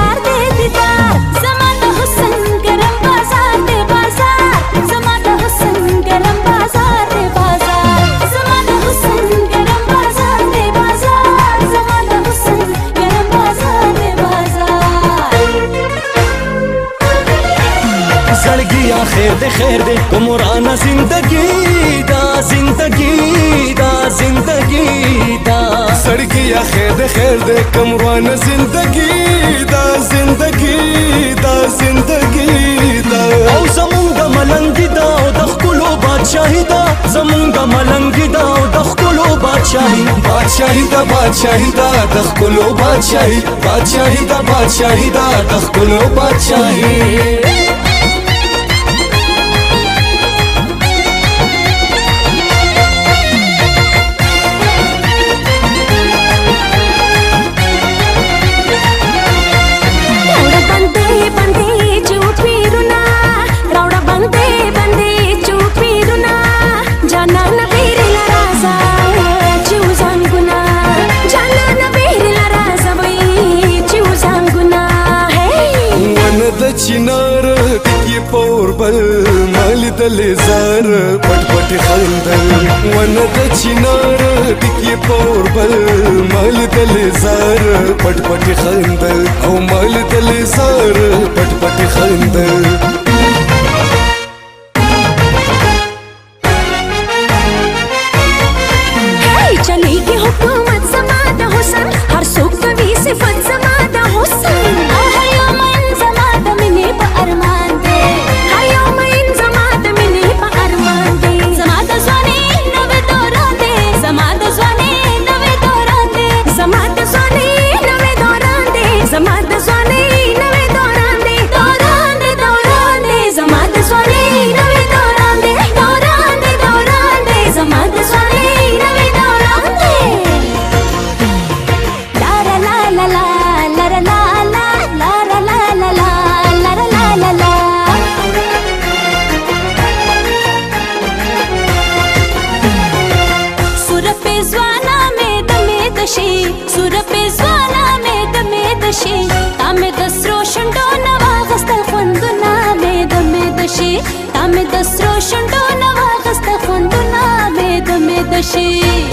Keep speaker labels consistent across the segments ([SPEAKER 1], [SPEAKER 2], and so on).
[SPEAKER 1] دیدار دے دیدار زما د حسن گرم بازار دے بازار زما د حسن گرم بازار دے بازار زما د حسن گرم بازار دے بازار زما د حسن گرم بازار دے بازار
[SPEAKER 2] زړګیا خیر دے عمرانه زندگی دا زندگی دا زندگی دا
[SPEAKER 3] زړګیا خیر دے کمروانه زندگی دا زندگی دا زندگی دا
[SPEAKER 2] او زمونږ د ملنګي دا او د ښکلو بادشاهي دا زمونږ د ملنګي دا او د ښکلو بادشاهي
[SPEAKER 3] بادشاهي دا بادشاهي دا د ښکلو بادشاهي بادشاهي دا بادشاهي دا د ښکلو بادشاهي چنار ټکی پور بل مال دل زار پټ پټ خندل ونه د چنار ټکی پور بل مال دل زار پټ پټ خندل او مال دل زار پټ پټ خندل
[SPEAKER 1] चलेगी हुकूमत जमा द हुसन हर सुख कभी सिफत जमा द हुसन हयो मन जमा द मिने प अरमान दे हयो मन जमा द मिने प अरमान दे जमा द ज़वानी नवे दौरान दे जमा द ज़वानी नवे दौरान दे जमा द ज़वानी नवे दौरान दे जमा द ज़वानी नवे दौरान दे दौरान दे दौरान दे जमा द ज़वानी नवे दौरान दे दौरान दे दौरान दे जमा द ज़वानी नवे सुर पे ज्वाला में दमे दशी तामे दसरो शंडो नवा गस्ता खुंदुना में दमे दशी तामे दसरो शंडो नवा गस्ता खुंदुना में दमे दशी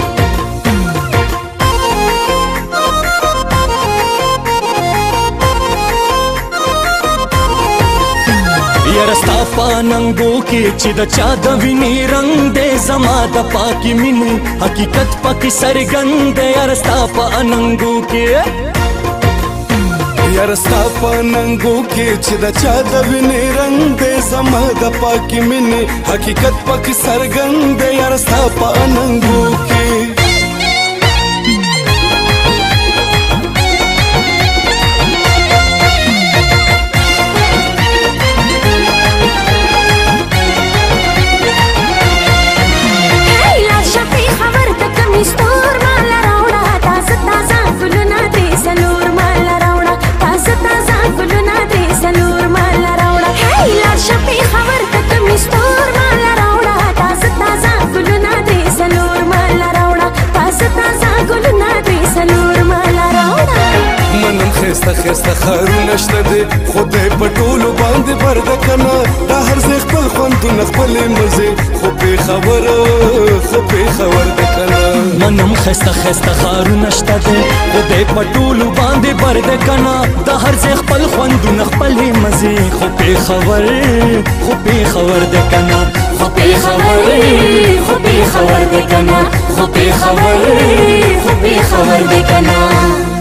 [SPEAKER 2] यरस्ता पानंगो के چې د چا د وینې رنگ دې زما د پاکي مینې حقیقت پکې څرګند دی یرستا پاننګو کې
[SPEAKER 3] یرستا پاننګو کې چې د چا د وینې رنگ دې زما د پاکي مینې حقیقت پکې څرګند دی یرستا پاننګو کې خسته خسته خارونه شته دي خدای په ټولو باندې برده کنه دا هر ځای خپل خوندونه خپلې مزې خو پې خبر ده کنه
[SPEAKER 2] منم خسته خسته خارونه شته دي خدای په ټولو باندې برده کنه دا هر ځای خپل خوندونه خپلې مزې خو پې خبر ده کنه خو پې خبر ده کنه خو پې خبر ده کنه